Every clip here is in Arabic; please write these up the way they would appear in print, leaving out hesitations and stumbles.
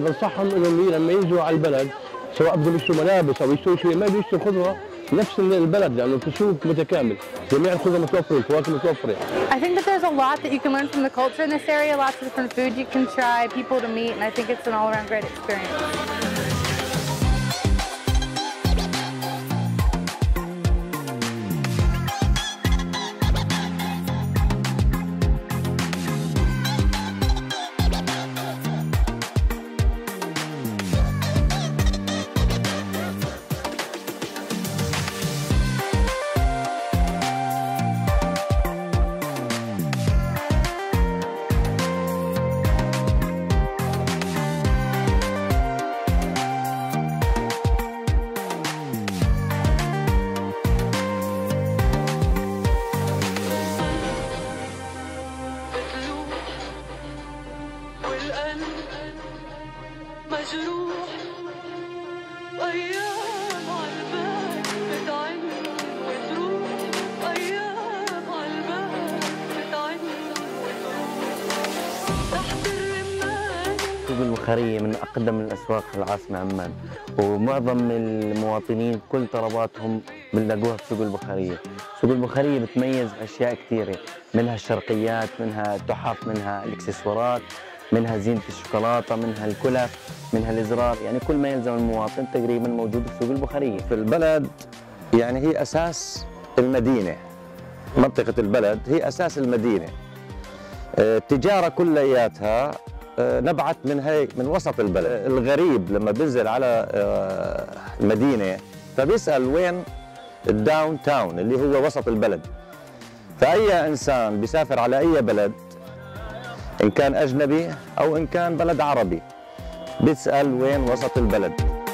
بنصحهم انهم لما يجوا على البلد سواء بدهم يشتروا ملابس او يشتروا شيء ما بيشتروا خضره نفس البلد لانه في سوق متكامل، جميع الخضره متوفره، الفواكه متوفره. I think that there's a lot that you can learn from the culture in this area, lots of different food you can try, people to meet, and I think it's an all-around great experience. مجروح أيام عالبال بتعن وتروح، أيام عالبال بتعن وتروح تحت الرمال. سوق البخارية من أقدم الأسواق في العاصمة عمان، ومعظم المواطنين كل طلباتهم بنلاقوها في سوق البخارية. سوق البخارية بتميز أشياء كثيرة، منها الشرقيات، منها التحف، منها الإكسسوارات، منها زينة الشوكولاتة، منها الكلف، منها الإزرار، يعني كل ما يلزم المواطن تقريبا موجود في سوق البخارية. في البلد يعني هي أساس المدينة، منطقة البلد هي أساس المدينة. التجارة كلياتها نبعت من وسط البلد. الغريب لما بينزل على المدينة فبيسأل وين الداون تاون اللي هو وسط البلد. فأي إنسان بيسافر على أي بلد إن كان أجنبي أو إن كان بلد عربي بيسأل وين وسط البلد.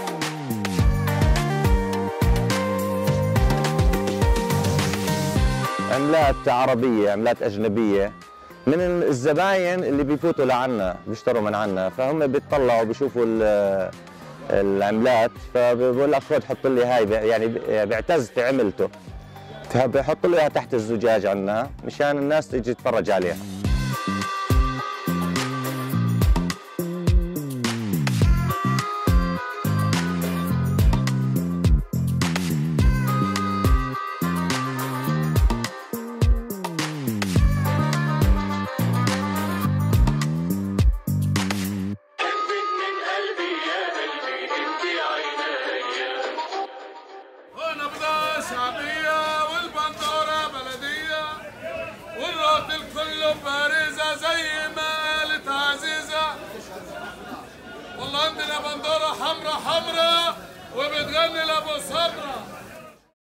عملات عربية، عملات أجنبية، من الزباين اللي بيفوتوا لعنا بيشتروا من عنا، فهم بيطلعوا بيشوفوا العملات فبقول لك خذ حط لي هاي، يعني بيعتز في عملته فبيحط له اياها تحت الزجاج عنا مشان الناس تيجي تتفرج عليها. شعبية والبندورة بلدية والراجل كله بارزة زي ما قالت عزيزة. والله عندنا بندورة حمرا حمرا وبتغني لأبو صبرا.